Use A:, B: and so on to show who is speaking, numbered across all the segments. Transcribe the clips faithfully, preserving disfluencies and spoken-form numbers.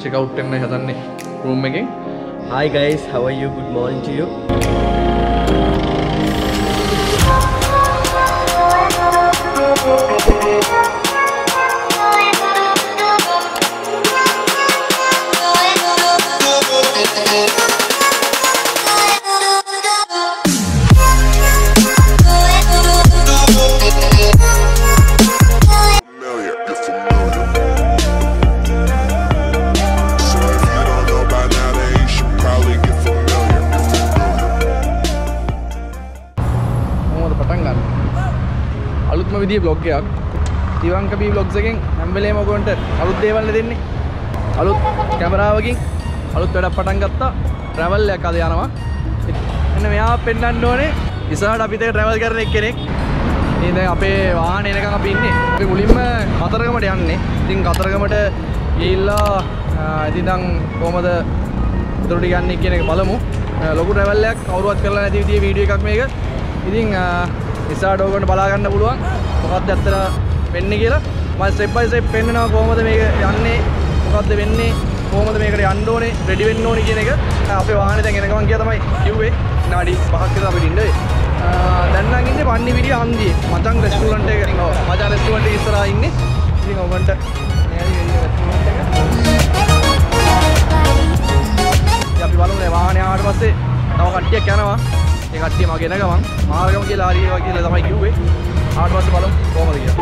A: check out වෙන්න හදන්නේ room එකෙන්.
B: Hi guys, how are you? Good morning to you.
A: අලුත්ම විදිහේ vlog එකක් තිවංක බී vlogs එකෙන් හැම වෙලේම ඔයගොන්ට අලුත් දේවල් දෙන්නේ අලුත් කැමරාවකින් අලුත් වැඩක් පටන් ගත්තා travel එකක් අද යනවා මෙන්න මෙයා පෙන්නන්න ඕනේ ඉස්සරහට අපිට travel කරන එක්කෙනෙක් මේ දැන් අපේ වාහනේ එනකන් අපි ඉන්නේ අපි මුලින්ම කතරගමට යන්නේ ඉතින් කතරගමට ගිහිල්ලා ඉතින් දැන් කොහමද උඩට යන්නේ කියන එක බලමු ලොකු travel එකක් කවුරුවත් කරලා නැති විදිහේ වීඩියෝ එකක් මේක ඉතින් ඉස්සරහට ඔයගොල්ලෝ බලා ගන්න පුළුවන් මොකක්ද ඇත්තට වෙන්නේ කියලා මම ස්ටෙප් බයි ස්ටෙප් පෙන්නනවා කොහොමද මේක යන්නේ මොකක්ද වෙන්නේ කොහොමද මේකට යන්න ඕනේ රෙඩි වෙන්න ඕනේ කියන එක අපේ වාහනේ දැන් එන ගමන් ගියා තමයි කිව්වේ විනාඩි පහක් විතර අපිට ඉන්න දැන් නම් ඉන්නේ පන්නිවිඩිය හන්දියේ මචං රෙස්ටුරන්ට් එක ඔව් මචං රෙස්ටුරන්ට් එක ඉස්සරහා ඉන්නේ ඉතින් ඔයගොන්ට මෙයාලි වෙන්නේ රෙස්ටුරන්ට් එක අපි බලමු මේ වාහනේ ආවට පස්සේ තව කට්ටියක් යනවා ඒ කට්ටිය මගේ එන ගමන් මාර්ගම කියලා හරි ඒවා කියලා තමයි කිව්වේ. ආවට පස්සේ බලමු කොහමද කියලා.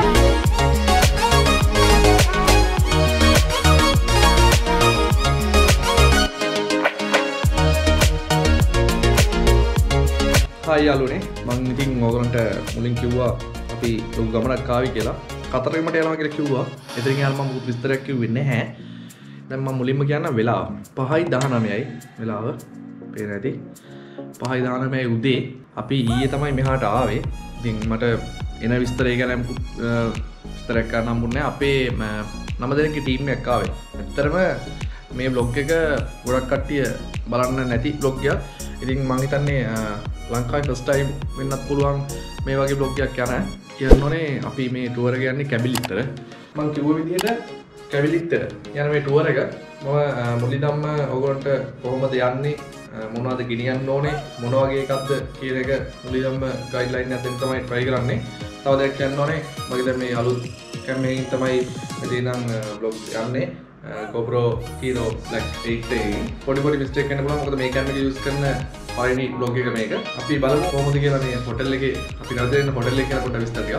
A: හායි යාළුවනේ මම ඉතින් ඔයගොල්ලන්ට මුලින් කිව්වා අපි ලොකු ගමනක් ආවි කියලා. කතරගමට යනවා කියලා කිව්වා. එතනින් යාළුවා මම මුකුත් විස්තරයක් කිව්වේ නැහැ. දැන් මම මුලින්ම කියන්න වෙලාව පහයි දහනවයයි වෙලාව පේන ඇති. පහයි දහනවයයි උදේ අපි ඊයේ තමයි මෙහාට ආවේ. ඉතින් මට එන විස්තරය ගැන විස්තරයක් කරන්න හම්බුනේ නැහැ. අපේ නම දෙනෙක්ගේ ටීම් එකක් ආවේ. ඇත්තටම මේ vlog එක ගොඩක් කට්ටිය බලන්න නැති vlog එකක්. ඉතින් මම හිතන්නේ ලංකාවේ first time වෙන්නත් පුළුවන් මේ වගේ vlog එකක් යන කියන්න ඕනේ අපි මේ tour එක යන්නේ කැබිලිත්තර. මම කිව්ව විදිහට කැබිලිත්තර යන මේ tour එක මම මුලින්ම ඔයගොල්ලන්ට කොහොමද යන්නේ මොනවද ගෙනියන්න ඕනේ මොන වගේ එකක්ද කියන එක මුලින්ම ගයිඩ්ලයින් එකක් දෙන්න තමයි try කරන්නේ. තව දෙයක් කියන්න ඕනේ මගේ දැන් මේ අලුත් කැමරාවෙන් තමයි ඉතින් vlog යන්නේ GoPro Hero Black eight එකෙන් පොඩි පොඩි mistake වෙන්න පුළුවන් මොකද මේ කැමරා එක use කරන පළවෙනි vlog එක මේක. අපි බලමු කොහොමද කියලා මේ hotel එකේ අපි රැඳෙන ඉන්න hotel එක ගැන පොඩ්ඩක් විස්තර ටිකක්.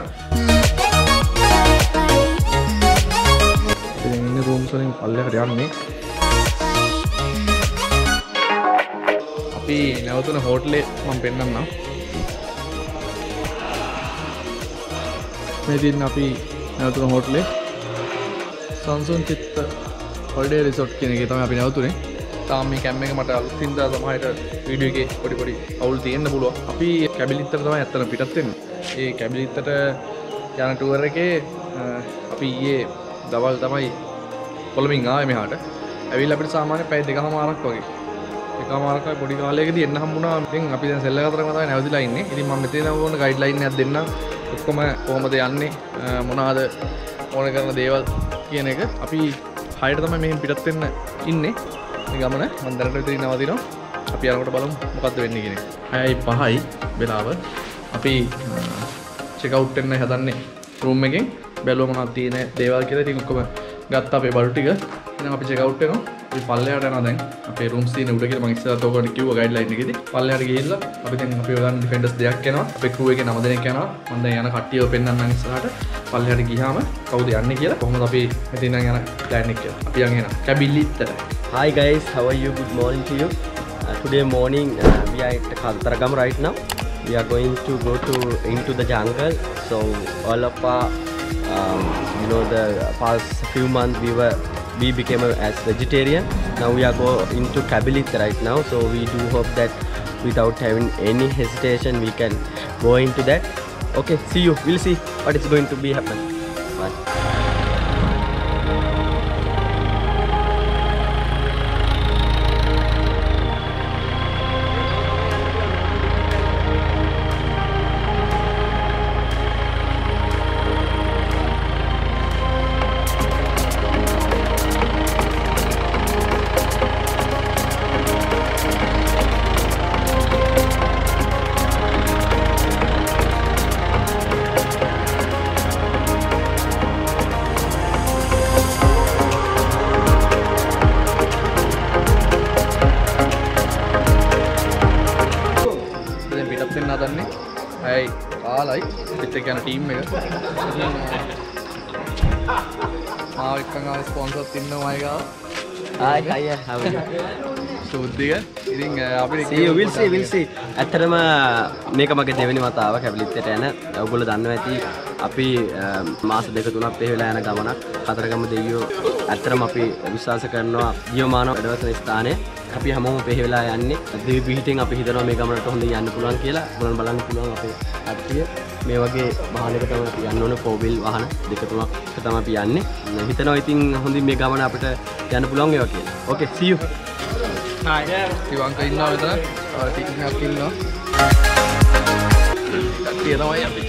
A: ඉතින් ඉන්නේ rooms වලින් පල්ලෙහාට යන්නේ. අපි නැවතුන හෝටලේ මම පෙන්නන්නම්. මේ දින අපි නැවතුන හෝටලේ සංසුන් චිත්ත හොලිඩේ රිසෝට් කියන එකේ තමයි අපි නැවතුනේ. තාම මේ කැම් එක මට අලුත් හින්දා සමහරට වීඩියෝ එකේ පොඩි පොඩි අවුල් තියෙන්න පුළුවන්. අපි කැබිලිත්තට තමයි ඇත්තටම පිටත් වෙන්නේ. ඒ කැබිලිත්තට යන ටුවර් එකේ අපි ඊයේ දවල් තමයි කොළඹින් ආවේ මෙහාට. ඇවිල්ලා අපිට සාමාන්‍ය පැය දෙකමාරක් වගේ එකමාරක් වගේ පොඩි කාලයකදී එන්න හම්බුණා. ඉතින් අපි දැන් සෙල්ල කතරගම තමයි නැවතිලා ඉන්නේ. ඉතින් මම මෙතන ඕන ගයිඩ්ලයින් එකක් දෙන්නම්. ඔක්කොම කොහොමද යන්නේ මොනවාද ඕන කරන දේවල් කියන එක අපි හයට තමයි මෙහෙන් පිටත් වෙන්න ඉන්නේ. මේ ගමන මම දැනට විතර නවතිනවා. අපි යනකොට බලමු මොකද්ද වෙන්නේ කියන එක. හයයි පහයි වෙලාව අපි චෙක් අවුට් වෙන්න හදන්නේ රූම් එකෙන්. බැලුවා මොනවද තියෙන දේවල් කියලා. ඉතින් ඔක්කොම ගත්තා අපේ බඩු ටික. ඉතින් අපි චෙක් අවුට් වෙනවා. අපි පල්ලෙහාට යනවා දැන්. අපේ රූම්ස් තියෙන උඩ කියලා මම ඉස්සරහට ඔයගොල්ලන්ට කිව්වා ගයිඩ්ලයින් එකේදී. පල්ලෙහාට ගිහිල්ලා අපි දැන් අපි ගන්න ඩිෆෙන්ඩර්ස් දෙකක් යනවා. අපේ ක්‍රූ එකේ නම දෙනෙක් යනවා. මම දැන් යන කට්ටියව පෙන්නන්නම් ඉස්සරහට. පල්ලෙහාට ගියාම කවුද යන්නේ කියලා කොහොමද අපි මෙතන යන ප්ලෑන් එක කියලා. අපි යන් එනවා. කැබිලිත්තර.
B: Hi guys, how are you? Good morning to you. Uh, today morning uh, we are at Kaltaragam right now. We are going to go to into the jungle. So all of our, um, you know, the past few months we were we became a, as vegetarian. Now we are going into Kabilitta right now. So we do hope that without having any hesitation we can go into that. Okay, see you. We'll see what is going to be happen. Bye.
A: දාලායි පිට එක යන team එක. ආ එක්කන් ආ sponsors ඉන්නවා අය ගාව.
B: Hi, hi, how are you?
A: සුද්ධික. ඉතින් අපිට
B: see you will see will see. ඇත්තටම මේක මගේ දෙවෙනි වතාව කැපිලිත්තට යන. ඔයගොල්ලෝ දන්නවා ඇති අපි මාස දෙක තුනක් පෙර වෙලා යන ගමනක්. කතරගම දෙවියෝ ඇත්තටම අපි විශ්වාස කරනවා ජීවමාන වැඩවසන ස්ථානයේ අපි හැමෝම පෙර වෙලා යන්නේ. දෙවි පිහිටෙන් අපි හිතනවා මේ ගමනට හොඳින් යන්න පුළුවන් කියලා. බලන්න බලන්න පුළුවන් අපේ කට්ටිය. මේ වගේ වාහනයක තමයි අපි යන්න ඕනේ four wheel වාහන දෙක තුනක් තමයි අපි යන්නේ. හිතනවා ඉතින් හොඳින් මේ ගමන අපිට යන්න පුළුවන් ඒවා කියලා. Okay, see you.
A: Hi. Tiwanka ඉන්නවා විතර. ටිකක් එකක් ඉන්නවා. කට්ටිය තමයි අපිට.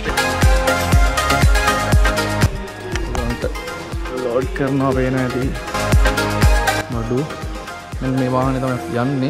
A: Tiwanka load කරනවා වේන ඇති. නඩු. මෙන්න මේ වාහනේ තමයි යන්නේ.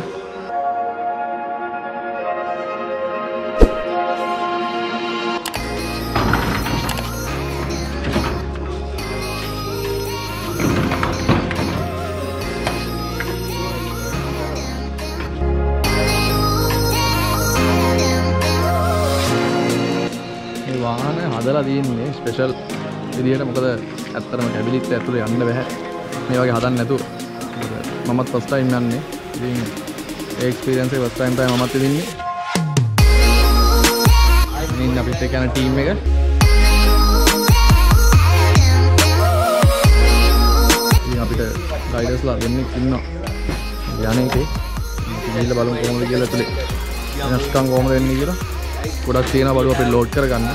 A: වාහන හදලා තියෙන්නේ ස්පෙෂල් විදියට. මොකද ඇත්තටම කැබිලිත් ඇතුලේ යන්න බෑ මේ වගේ හදන්න නැතුව. මමත් ෆස්ට් ටයිම් යන්නේ. ඉතින් ඒ එක්ස්පීරියන්ස් එක ෆස්ට් ටයිම් තමයි මමත් ඉදින්නේ. ඉතින් අපිත් එක්ක යන ටීම් එක. ඉතින් අපිට ගයිඩර්ස්ලා දෙන්නෙක් ඉන්නවා. යන්නේ එකේ. ගිහිල්ලා බලමු කොහොමද කියලා ඇතුලේ. වෙනස්කම් කොහොමද වෙන්නේ කියලා. ගොඩක් තියෙනවා බලුව අපිට ලෝඩ් කරගන්න.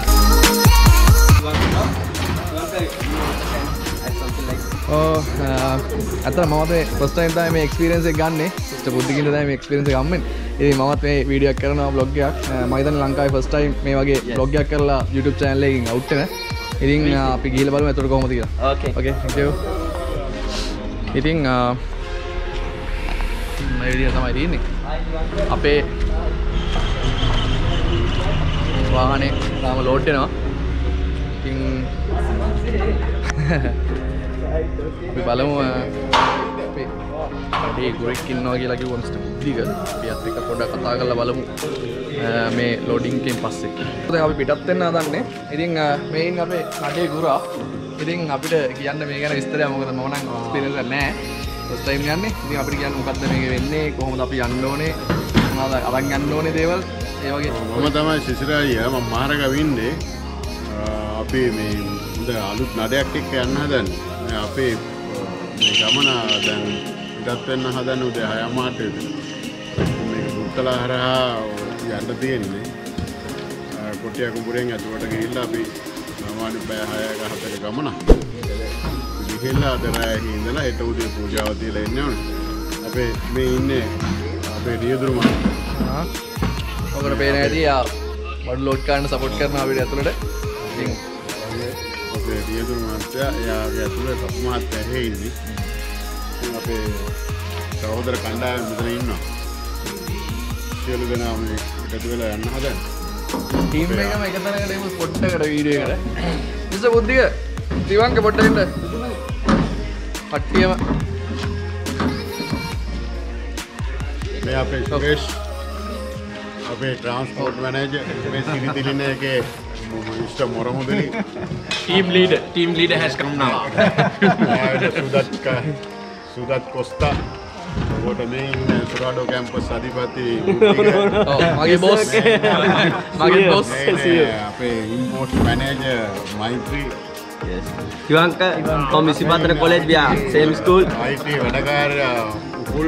A: ඔව් අතන මම මේ ෆස්ට් ටයිම් තමයි මේ එක්ස්පීරියන්ස් එක ගන්නෙ. සිස්ටර් බුද්ධිකින්ද තමයි මේ එක්ස්පීරියන්ස් එක ගම්මෙන්. ඉතින් මමත් මේ වීඩියෝ එකක් කරනවා බ්ලොග් එකක්. මම හිතන්නේ ලංකාවේ ෆස්ට් ටයිම් මේ වගේ බ්ලොග් එකක් කරලා YouTube channel එකකින් අවුට් වෙන. ඉතින් අපි ගිහලා බලමු එතකොට කොහොමද කියලා.
B: Okay.
A: Okay, thank you. ඉතින් මේ විදිය තමයි තියෙන්නේ. අපේ වාහනේ තාම ලෝඩ් වෙනවා. ඉතින් අපි බලමු අපේ මේ ගුරෙක් ඉන්නවා කියලා කිව්වා මිස්ටර් බුද්ධික. අපිත් එක්ක පොඩ්ඩක් කතා කරලා බලමු මේ ලෝඩින් එකෙන් පස්සේ. දැන් අපි පිටත් වෙන්න හදන්නේ. ඉතින් මේ ඉන්න අපේ කඩේ ගුරා. ඉතින් අපිට කියන්න මේ ගැන විස්තරයක් මොකද මම නම් එක්ස්පීරියන්ස් එකක් නැහැ. ෆස්ට් ටයිම් යන්නේ. ඉතින් අපිට කියන්න මොකද්ද මේක වෙන්නේ? කොහොමද අපි යන්න ඕනේ? මොනවද අරන් යන්න ඕනේ දේවල්? ඒ වගේ
C: මම තමයි සිසිරායි මම මාරගවින්නේ. අපි මේ හොඳ අලුත් නඩයක් එක්ක යන්න හදන්නේ. මේ අපේ මේ ගමන දැන් ඉඩත් වෙන්න හදන්නේ උදේ හය මාට විතර. මේක බුත්තලා හරහා යන්න තියෙන්නේ. කොටිය කුඹුරෙන් ඇතුළට ගිහිල්ලා අපි සාමාන්‍ය පැය හයක හතක ගමන. ගිහිල්ලා අද රාත්‍රියේ ඉඳලා හෙට උදේ පූජාව තියලා ඉන්න ඕනේ. අපේ මේ ඉන්නේ අපේ රියදුරු මහත්තයා.
A: ඔකට පේන ඇති යා බඩු ලෝඩ් කරන්න සපෝට් කරනවා අපිට ඇතුළට. ඉතින්
C: අපේ රියදුරු මහත්තයා එයාගේ ඇතුළේ සපු මහත්තයා එහෙ ඉන්නේ. ඉතින් අපේ සහෝදර කණ්ඩායම මෙතන ඉන්නවා. සියලු දෙනා මේ එකතු වෙලා යන්න හදන්නේ.
A: ටීම් එකම එක තැනකට එමු ස්පොට් එකට වීඩියෝ එකට. මිස්ටර් බුද්ධික ත්‍රිවංක පොඩ්ඩක් ඉන්න. කට්ටියම
C: මේ අපේ සුරේෂ් අපේ ट्रांसपोर्ट मैनेजर में सिरितिलिने के mister Moramudali
D: team leader team leader has come now.
C: Sudath का Sudath Costa what main Surado campus अधिपति
A: මගේ බොස් මගේ බොස්
C: අපේ import manager Maitri
B: Yes. Tiwanka from Isipatana College, we are same school.
C: I T වැඩකාර Upul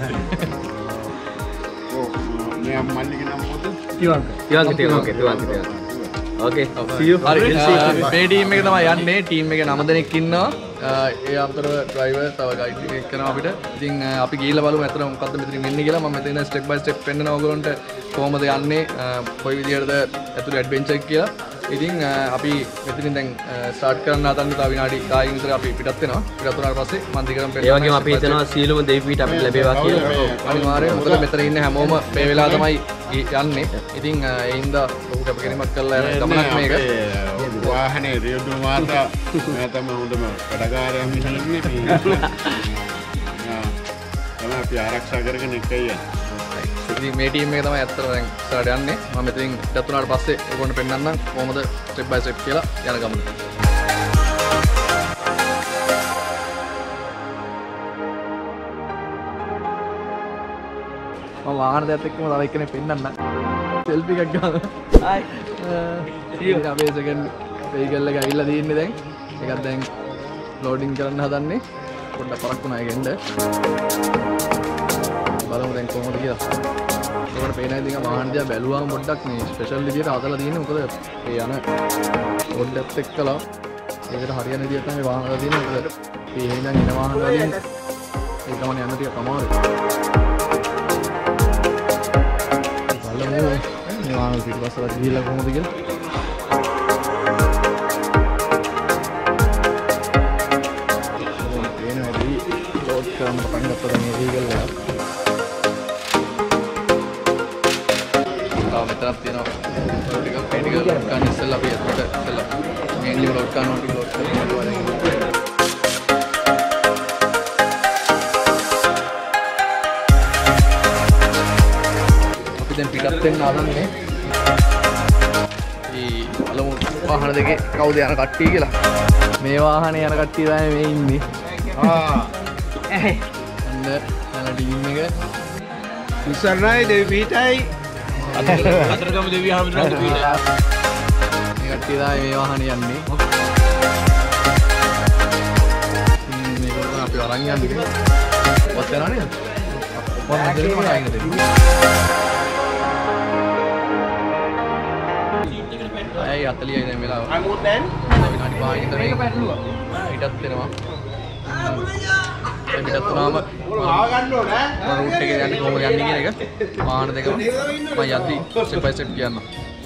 C: මේ මල්ලිගේ නම මොකද?
B: Tiwanka. Tiwanka, Tiwanka, Tiwanka, Tiwanka. Okay, see you.
A: හරි මේ ටීම් එක තමයි යන්නේ. ටීම් එකේ නම දෙනෙක් ඉන්නවා. ඒ අතර ඩ්‍රයිවර් තව ගයිඩ් එකක් කරනවා අපිට. ඉතින් අපි ගිහිල්ලා බලමු අතන මොකද්ද මෙතනින් වෙන්නේ කියලා. මම මෙතන ස්ටෙප් බයි ස්ටෙප් පෙන්නනවා ඔයගොල්ලන්ට කොහොමද යන්නේ, කොයි විදියටද ඇතුළේ ඇඩ්වෙන්චර් එක කියලා. ඉතින් අපි මෙතනින් දැන් ස්ටාර්ට් කරන්න හදන්නේ. තව විනාඩි දහයකින් විතර අපි පිටත් වෙනවා. පිටත් වුණාට පස්සේ මම දිගටම පෙන්නනවා.
B: ඒ වගේම අපි හිතනවා සීලම දෙවි පිට අපිට ලැබේවා කියලා.
A: අනිවාර්යයෙන් මොකද මෙතන ඉන්න හැමෝම මේ වෙලාව තමයි යන්නේ. ඉතින් ඒ හින්දා ලොකු කැපකිරීමක් කරලා යන ගමනක් මේක.
C: වාහනේ රියදුරු මාතා මම තමයි හොඳම වැඩකාරයා මිනිහන්නේ මේ. තමයි අපි ආරක්ෂා කරගෙන එකයි යන්නේ.
A: ඉතින් මේ ටීම් එක තමයි ඇත්තට දැන් ඉස්සරහට යන්නේ. මම මෙතනින් ඉඩත් උනාට පස්සේ ඔයගොල්ලන්ට පෙන්නන්නම් කොහොමද ස්ටෙප් බයි ස්ටෙප් කියලා යන ගමන. මම වාහන දෙයක් එක්කම තව එක්කෙනෙක් පෙන්නන්න. සෙල්ෆි එකක් ගන්න. හායි. ඉතින් අපේ සෙකන්ඩ් වෙහිකල් එක ඇවිල්ලා තියෙන්නේ දැන්. ඒකත් දැන් ලෝඩින් කරන්න හදන්නේ. පොඩ්ඩක් පරක් වුණා ඒකෙන්ද. බලමු දැන් කොහොමද කියලා. ඒකට පේන ඉතින් වාහන දිහා බැලුවාම පොඩ්ඩක් මේ ස්පෙෂල් විදියට හදලා තියෙන්නේ. මොකද ඒ යන පොඩ්ඩක් එක්කලා ඒකට හරියන විදියට තමයි වාහන හදලා තියෙන්නේ. මොකද මේ එහෙනම් එන වාහන වලින් ඒ ගමන යන්න ටිකක් අමාරුයි. බලමු මේ වාහන පිටපස්සට ගිහිල්ලා කොහොමද කියලා. කරන්න පටන් ගත්තා දැන් මේ වීගල් එක. තාම මෙතනක් තියෙනවා. ටිකක් ටික ලොඩ් ගන්න ඉස්සෙල්ලා අපි අතට ඉස්සෙල්ලා මේන්ලි ලොඩ් ගන්නවා ටික ලොඩ් කරනවා දැන්. අපි දැන් පිටත් වෙන්න ආදන්නේ. මේ අලමු වාහන දෙකේ කවුද යන කට්ටිය කියලා. මේ වාහනේ යන කට්ටිය තමයි මේ ඉන්නේ. ආ අන්න යන ටීම් එක
D: ඉස්සරහයි දෙවි පිටයි අතරගම දෙවි හැමදාම පිටයි.
A: මේ කට්ටිය තමයි මේ වාහනේ යන්නේ. මේක අපි අරන් යන්නේ. වත් යනවා නේද? කොහොමද දෙන්නේ මට අයින් දෙන්නේ. අය හතලියයි දැන් වෙලාව.
D: අමුත් දැන්
A: විනාඩි පහකින් විතර මේක පැටලුවා. ඊටත් වෙනවා. පිටත් වුණාම
D: ආව ගන්න ඕන ඈ
A: රූට් එකේ යන්නේ කොහොමද යන්නේ කියන එක වාහන දෙකම මම යද්දි ස්ටෙප් බයි ස්ටෙප් කියන්න.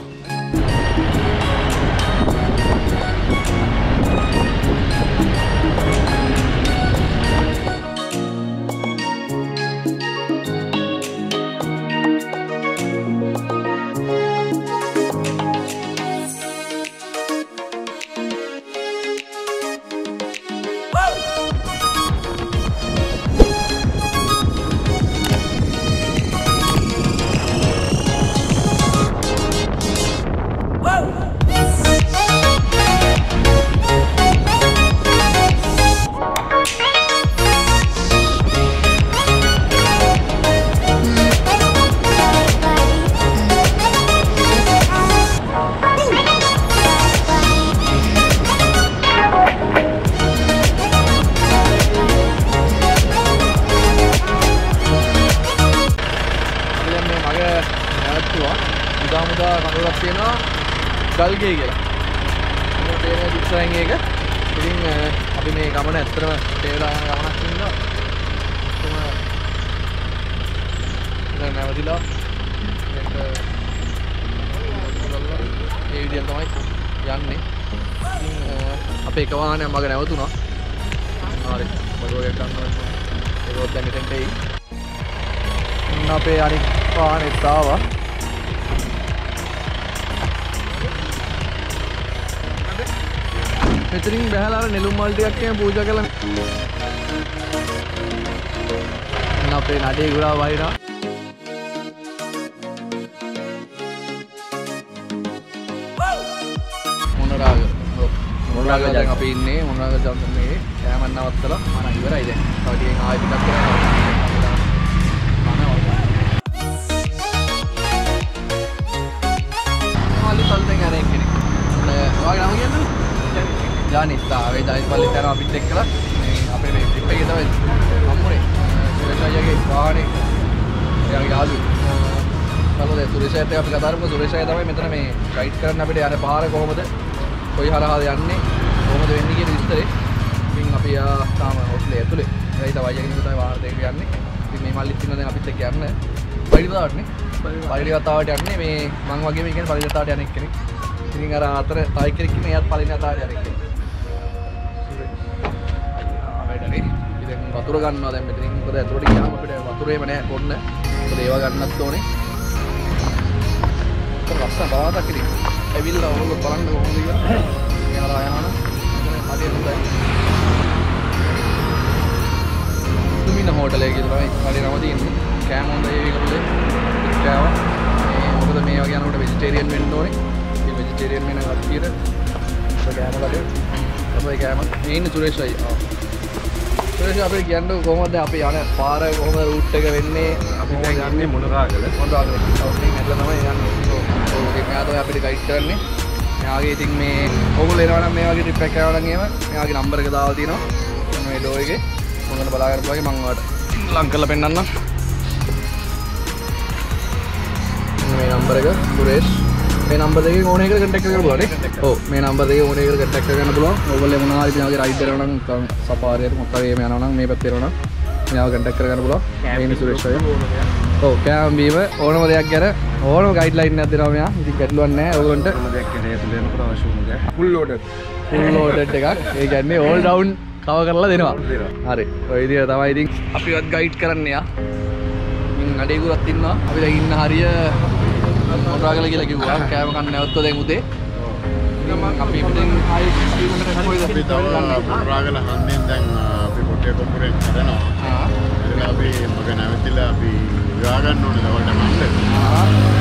A: ගල්ගේ කියලා. මේ තේරෙන දිස්සෙන් එක. ඉතින් අපි මේ ගමන ඇත්තටම තේරලා යන ගමනක් ඉන්නවා. කොහොම දැන් නැවතිලා මේක ඒ විදිහට තමයි යන්නේ. ඉතින් අපේ එක වාහනයක් මග නැවතුණා. හරි. බඩුවක ගන්නවා. ඒක දැන් මෙතෙන්ට එයි. ඉන්න අපේ අනිත් වාහනේත් ආවා. මෙතනින් බහැලා අර නෙළුම් මල් ටිකක් එහෙම පූජා කළා. එන්න අපේ නඩේ ගුරා වයිරා. මොනරාග. මොනරාග දැන් අපි ඉන්නේ මොනරාග ජංගමේ කෑමක් නවත්තලා මම ඉවරයි දැන්. තව ටිකෙන් ආයෙ පිටත් කරනවා. මාළු තල්ලෙන් අර එක්කෙනෙක්. ඔයාගේ නම කියන්නද? ජානිත් ආවේ ජානිත් පල්ලෙත් යනවා අපිත් එක්කලා මේ අපේ මේ ට්‍රිප් එකේ තමයි හම්බුනේ සුරේෂ් අයියාගේ වාහනේ එයාගේ යාළුවෝ බලමු දැන් සුරේෂ් අයියාත් එක්ක අපි කතා කරමු සුරේෂ් අයියා තමයි මෙතන මේ ගයිඩ් කරන්න අපිට යන පාර කොහොමද කොයි හරහාද යන්නේ කොහොමද වෙන්නේ කියන විස්තරේ ඉතින් අපි තාම හොටලේ ඇතුලේ ඒයි තව අයියා කෙනෙක් තමයි වාහන දෙක යන්නේ ඉතින් මේ මල්ලිත් ඉන්න දැන් අපිත් එක්ක යන්න පරිවිතාවටනේ පරිවිතාවට යන්නේ මේ මං වගේම කියන්නේ පරිවිතාවට යන එක්කෙනෙක් ඉතින් අර අතර තව කෙනෙක් ඉන්නේ එයාත් පරිවිතාවට යන එක්කෙනෙක් ඉතින් වතුර ගන්නවා දැන් මෙතනින් මොකද ඇතුළට ගියාම අපිට වතුරේම නැහැ කොන්න මොකද ඒවා ගන්නත් ඕනේ ඒක ලස්සන බාරක් ඉතින් ඇවිල්ලා ඕගොල්ලෝ බලන්න කොහොමද කියලා එයාලා යනවනම් එතන හරියට හොඳයි තුමින හෝටලේ කියලා තමයි හරිය නම තියෙන්නේ කෑම හොඳයි ඒක හොඳයි කෑවා. මේ මොකද මේ වගේ යනකොට වෙජිටේරියන් වෙන්න ඕනේ. ඉතින් වෙජිටේරියන් වෙන කට්ටියට කෑම කඩේ. අපේ කෑම මේ ඉන්නේ සුරේෂ් අයියා. සුරේෂ් අපේ කියන්නේ කොහොමද අපි යන පාර කොහොමද රූට් එක වෙන්නේ? අපි දැන් යන්නේ මොනරාගල. මොනරාගල. ඔව් මේක ඇట్లా තමයි යන්නේ. ඔව් ඒක මෙයා තමයි අපිට ගයිඩ් කරන්නේ. මෙයාගේ ඉතින් මේ ඕගොල්ලෝ එනවා නම් මේ වගේ ට්‍රිප් එකක් යනවා නම් එහෙම මෙයාගේ නම්බර් එක දාලා තියෙනවා. මේ ඩෝ එකේ මොකද බලා ගන්න පුළුවන් මම ඔයාලට ලං කරලා පෙන්නන්නම්. මේ නම්බර එක සුරේෂ් මේ නම්බර දෙකේ ඕන එකට කන්ටැක්ට් කරගන්න පුළුවන් නේ. ඔව් මේ නම්බර දෙකේ ඕන එකට කන්ටැක්ට් කරගන්න පුළුවන්. ඕගොල්ලෝ මොනවා හරි මෙයාගේ රයිඩ් කරනවා නම් සෆාරියට මොකක් හරි එහෙම යනවා නම් මේ පැත්තේ යනවා නම් මෙයාව කන්ටැක්ට් කරගන්න පුළුවන්. මේ සුරේෂ් අයියා. ඔව් කෑම බීම ඕනම දෙයක් ගැන ඕනම ගයිඩ්ලයින් එකක් දෙනවා මෙයා. ඉතින් ගැටලුවක් නැහැ ඕගොල්ලන්ට. ඕනම දෙයක් ගැන ඒතුල යනකොට අවශ්‍ය වුණ දෙයක්. ෆුල් ලෝඩඩ්. ෆුල් ලෝඩඩ් එකක්. ඒ කියන්නේ ඕල් රවුන්ඩ් කව කරලා දෙනවා. හරි. ඔය විදිහට තමයි ඉතින් අපිවත් ගයිඩ් කරන්න යා. ඉතින් අඩේකුරත් ඉන්නවා. අපි දැන් ඉන්න හරිය මොනරාගල කියලා කිව්වා. කෑම කන්න නැවතුවා දැන් උදේ. අපි ඉතින් ආයෙත් ස්ටීමර් කොයිද
C: අපි තව මොනරාගල හන්දෙන් දැන් අපි කොටේ කොපුරෙන් හදනවා. ආ. ඒක අපි මග නැවතිලා අපි ගා ගන්න ඕනේ දවල්ට මන්න. ආ.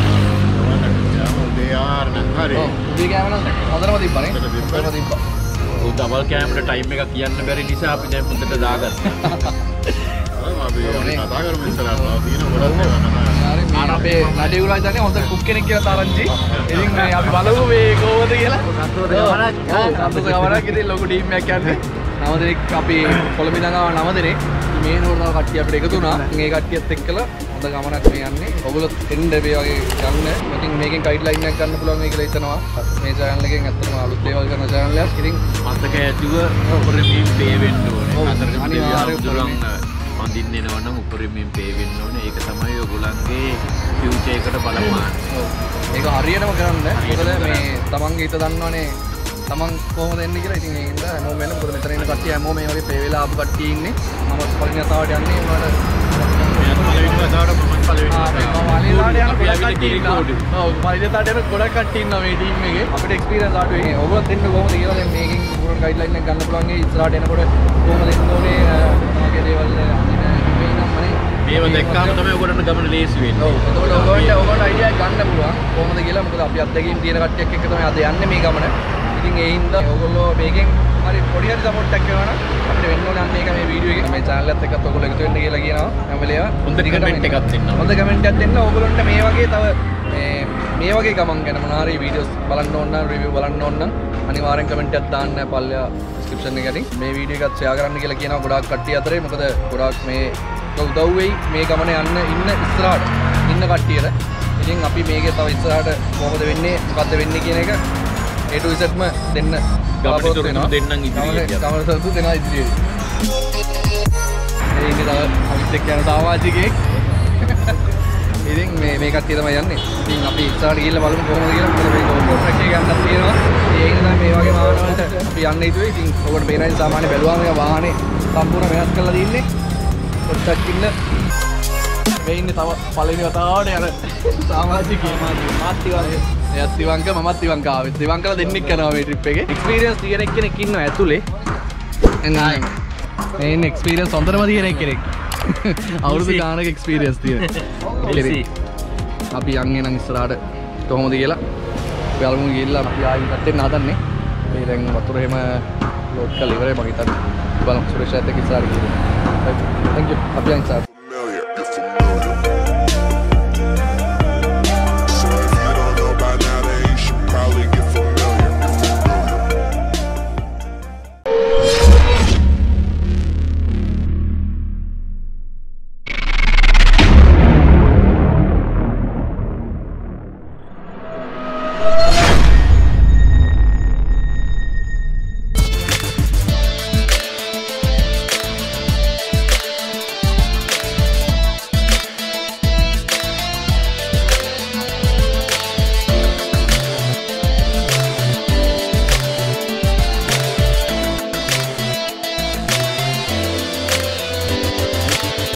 C: දවල්ට උදේ ආර නම් හරි.
A: ඔව්. උදේ කෑම නම් හතරම තිබ්බනේ. හතරම තිබ්බා.
B: ඩබල් කෑමට ටයිම් එකක් කියන්න බැරි නිසා අපි දැන් මුදට දාගත්තා.
C: අපි කතා කරමු ඉස්සරහට. තියෙන ගොඩක් ඒවා කතා කරමු.
A: ආන අපේ නඩේ උලා ඉතින් හොඳ කුක් කෙනෙක් කියලා තරංචි. ඉතින් මේ අපි බලමු මේ කොහොමද කියලා. සතුට ගමනක්. ඔව් සතුට ගමනක් ඉතින් ලොකු ටීම් එකක් යන්නේ. නව දෙනෙක් අපි කොළඹ ඉඳන් ආව නව දෙනෙක්. මේ නෝරනල් කට්ටිය අපිට එකතු වුණා. මේ කට්ටියත් එක්කලා හොඳ ගමනක් මේ යන්නේ. ඔයගොල්ලෝ එන්න මේ වගේ ගන්න. ඉතින් මේකෙන් ගයිඩ්ලයින් එකක් ගන්න පුළුවන් මේ කියලා හිතනවා. මේ channel එකෙන් ඇත්තටම අලුත් දේවල් කරන channel එකක්. ඉතින්
B: මතක ඇතුව උපරිමයෙන් පේ වෙන්න ඕනේ. අතරකම දෙවියන් මන්දින් එනවා නම් උපරිමයෙන් පේ වෙන්න ඕනේ. ඒක තමයි ඔයගොල්ලන්ගේ ෆියුචර් එකට බලපාන.
A: ඔව්. ඒක හරියටම කරන්න. මොකද මේ තමන්ගේ හිත දන්නවනේ. තමන් කොහොමද එන්නේ කියලා. ඉතින් ඒකින්ද හැමෝම වෙන මොකද මෙතන ඉන්න කට්ටිය හැමෝම මේ වගේ පේ වෙලා ආපු කට්ටිය ඉන්නේ. මම පළවෙනි වතාවට යන්නේ උනාට
C: මෙයාට පළවෙනි වතාවට මම පළවෙනි වතාවට
A: පළවෙනි වතාවට යන ගොඩක් කට්ටිය ඉන්නවා. ඔව් පළවෙනි වතාවට යන ගොඩක් කට්ටිය ඉන්නවා මේ ටීම් එකේ. අපිට එක්ස්පීරියන්ස් ආඩු වෙන්නේ. ඔයගොල්ලෝ දෙන්න කොහොමද කියලා දැන් මේකෙන් පුරන ගයිඩ්ලයින් එක ගන්න පුළුවන්. ඒ ඉස්සරහට එනකොට කොහොමද එන්න ඕනේ තමන්ගේ දේවල්
B: මේව දැක්කාම තමයි ඔයගොල්ලන්ට ගමන ලේසි වෙන්නේ.
A: ඔව්. එතකොට ඔයගොල්ලන්ට ඔයගොල්ලන්ට අයිඩියා ගන්න පුළුවන් කොහොමද කියලා. මොකද අපි අත්දැකීම් තියෙන කට්ටියක් එක්ක තමයි අද යන්නේ මේ ගමන. ඉතින් ඒ හින්දා ඔයගොල්ලෝ මේකෙන් හරි පොඩි හරි සපෝට් එකක් කරනවා නම් අපිට වෙන්න ඕනේ අන්න ඒක මේ වීඩියෝ එකේ මේ channel එකත් එක්කත් ඔයගොල්ලෝ එකතු වෙන්න කියලා කියනවා. හැම වෙලේම
B: හොඳ කමෙන්ට් එකක් දෙන්න.
A: හොඳ කමෙන්ට් එකක් දෙන්න. ඔයගොල්ලන්ට මේ වගේ තව මේ මේ වගේ ගමන් ගැන මොනවා හරි වීඩියෝස් බලන්න ඕන නම් රිවිව් බලන්න ඕන නම් අනිවාර්යෙන් කමෙන්ට් එකක් දාන්න පල්ලෙහා description එකකින්. මේ වීඩියෝ එකත් ෂෙයා කරන්න කියලා කියනවා ගොඩාක් කට්ටිය අතරේ. මොකද ගොඩාක් මේ උදව් වෙයි මේ ගමන යන්න ඉන්න ඉස්සරහට ඉන්න කට්ටියට. ඉතින් අපි මේකේ තව ඉස්සරහට කොහොමද වෙන්නේ මොකද්ද වෙන්නේ කියන එක A to Z ම දෙන්න
B: ගමනට දෙන්නම් ඉදිරියට.
A: ගමනට දෙනවා ඉදිරියට. මේ ඉන්නේ තව අනිත් එක්ක යන සමාජිකයෙක්. ඉතින් මේ මේ කට්ටිය තමයි යන්නේ. ඉතින් අපි ඉස්සරහට ගිහිල්ලා බලමු කොහොමද කියලා. මොකද මේ ගෝප්‍රෝ ට්‍රැක් එක ගන්නත් තියෙනවා. ඒ හින්දා මේ වගේ වාහන වලට අපි යන්න හිතුවේ. ඉතින් ඔකට මේ නයින් සාමාන්‍ය බැලුවාම මේ වාහනේ සම්පූර්ණ වෙනස් කරලා තින්නේ. පොඩ්ඩක් ඉන්න මේ ඉන්නේ තව පළවෙනි වතාවට යන සමාජිකයෙක්. මාත් ඉවංක. එයත් ඉවංක මමත් ඉවංක ආවෙත්. ඉවංකලා දෙන්නෙක් යනවා මේ ට්‍රිප් එකේ. එක්ස්පීරියන්ස් තියෙන කෙනෙක් ඉන්නවා ඇතුලේ. එන්නයි. මේ ඉන්නේ එක්ස්පීරියන්ස් හොඳටම තියෙන කෙනෙක්. අවුරුදු ගානක එක්ස්පීරියන්ස් තියෙන. අපි යන්නේ නම් ඉස්සරහට කොහොමද කියලා බලමු ගිහිල්ලා අපි ආයෙත් පැත්තෙන් හදන්නේ. මේ දැන් වතුර එහෙම ලෝඩ් කරලා ඉවරයි මම හිතන්නේ. බලමු සුරේෂ් ඇත් එක්ක ඉස්සරහට ගිහින්. Thank you. අපි යන් ඉස්සරහට.